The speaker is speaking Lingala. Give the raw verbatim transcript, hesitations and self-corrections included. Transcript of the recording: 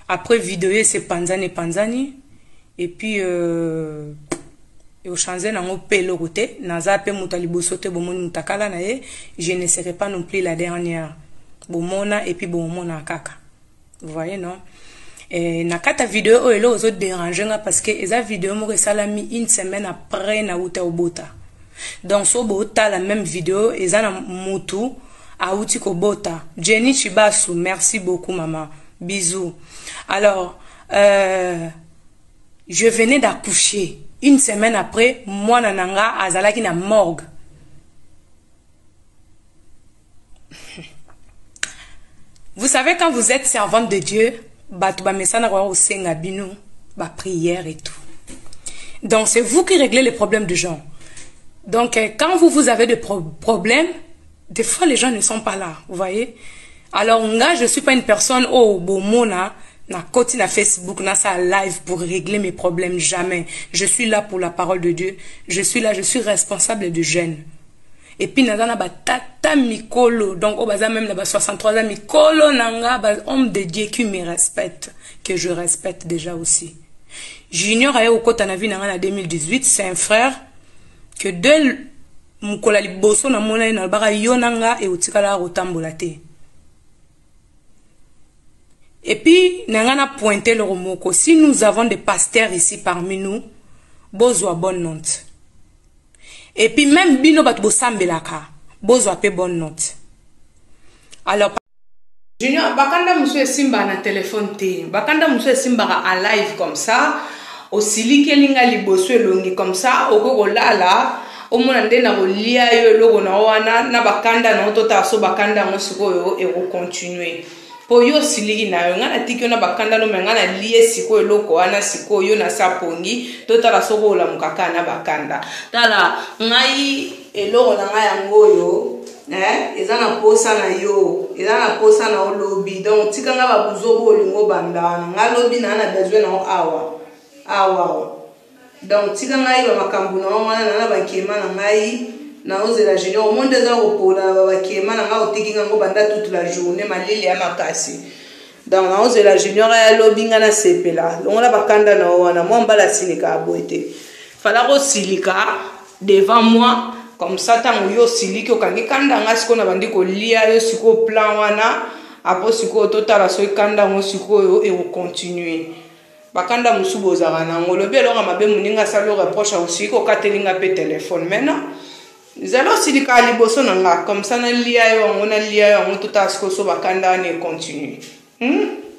après vidéo c'est panzani panzani et puis euh, et au changer nango pelo côté naza pe mutali bosote bomoni mutakala na ye, je ne serai pas non plus la dernière bomona et puis bomona kaka, vous voyez non. Et na kata vidéo o elo ozo déranger nga parce que eza vidéo mo salami une semaine après na uta obota. Donc so bota la même vidéo eza na mutu a uti ko bota. Jenny Chibasu, merci beaucoup maman. Bisous. Alors euh, je venais d'accoucher. Une semaine après, moi nananga azalaki na morgue. Vous savez quand vous êtes servante de Dieu, batu ba mesana kwa osenga binu, ba prière et tout. Donc c'est vous qui réglez les problèmes de gens. Donc quand vous vous avez des pro problèmes, des fois les gens ne sont pas là, vous voyez. Alors nga je suis pas une personne oh bomona na côté na Facebook na ça live pour régler mes problèmes, jamais. Je suis là pour la parole de Dieu. Je suis là, je suis responsable de jeunes. Et puis nazana ba tata mikolo, donc au baza même là soixante-trois ans mikolo nanga ba homme de Dieu qui me respecte, que je respecte déjà aussi. Junior aye au kota na vie nanga en deux mille dix-huit, c'est un frère que de mukola liboso na mona na baka yonanga et otikala rotambola te. Et puis nanga pointé le romoko, si nous avons des pasteurs ici parmi nous, bozwa bonne note. Et puis même bino bat bosambelaka, bozwa pe bonne note. Alors Junior bakanda monsieur simba na téléphone te, bakanda monsieur simba en live comme ça, aussi likelinga liboso elongi comme ça, okoko lala, omona ndena ko lia yo logo na wana na bakanda na otota so bakanda ngosiko yo e ko continuer. Po yo siligi na yo ngana tikyo na bakanda no mengana lie siko eloko wana siko yo na sapongi totala soko la mukaka na bakanda tala ngai eloko na ngai yango yo eh ezana posa na yo ezana posa na olobi donc tika nga babuzobo lingo bandana nga lobi na na besoin na awa awa donc tika ngai ba makambu na wana na bakema na ngai na oze la Junior au monde za opola bakema na nga otikinga ngo banda toute la journée malili ya makasi. Donc na oze la Junior ya lobinga na sepela longola bakanda na wana moi mbala silika aboete fala ko silika devant moi comme ça tango yo siliki okangi kanda nga siko na bandi ko lia yo siko plan wana apo siko totala so kanda ngo siko yo et continuer bakanda musubo za wana ngolobi elonga mabe muninga salo reproche aussi ko katelinga pe téléphone maintenant. Zalo silika liboso nanga comme ça na lia yo ngona lia yo ngoto tasko so bakanda ne continue. Hmm?